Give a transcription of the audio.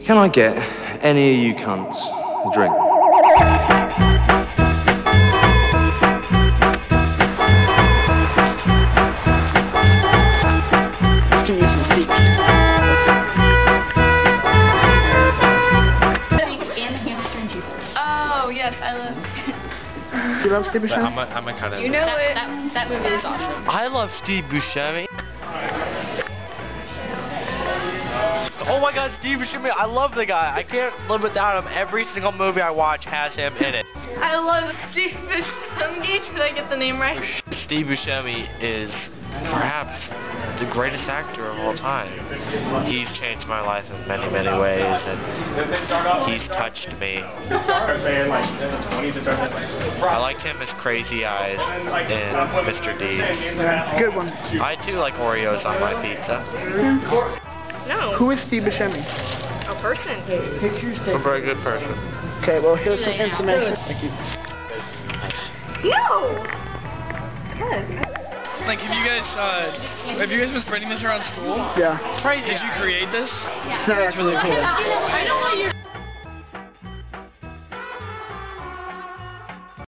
Can I get any of you cunts a drink? Oh, yes, I love. You love Steve Buscemi? I'm a kind of. You know it. That movie is awesome. I love Steve Buscemi. Oh my God, Steve Buscemi! I love the guy. I can't live without him. Every single movie I watch has him in it. I love Steve Buscemi. Did I get the name right? Steve Buscemi is perhaps the greatest actor of all time. He's changed my life in many, many ways, and he's touched me. I liked him as Crazy Eyes in Mr. Deeds. It's a good one. I too like Oreos on my pizza. No. Who is Steve Buscemi? A person. Pictures A taken. very good person. Okay, well, here's some information. Thank you. No. Like, have you guys been spreading this around school? Yeah. Did you create this? No, that's really cool.